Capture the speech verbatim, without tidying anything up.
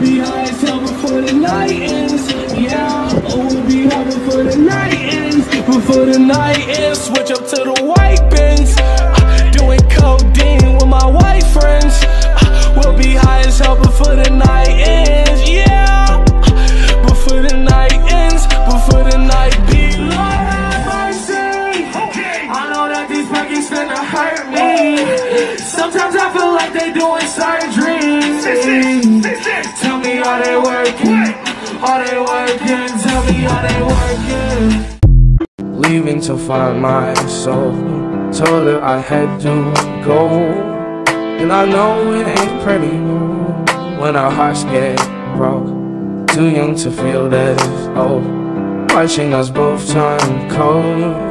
be high as hell before the night ends. Yeah, oh, we'll be high before the night ends. Before the night ends, switch up to the white bins. uh, Doing codeine with my white friends. uh, We'll be high as hell before the night ends. Yeah, before the night ends. Before the night be Lord have mercy. I know that these packies finna hurt me. Sometimes I feel like they doing surgery. Tell me are they working? Are they working? Tell me are they working? Leaving to find my soul. Told her I had to go. And I know it ain't pretty when our hearts get broke. Too young to feel this old. Watching us both turn cold.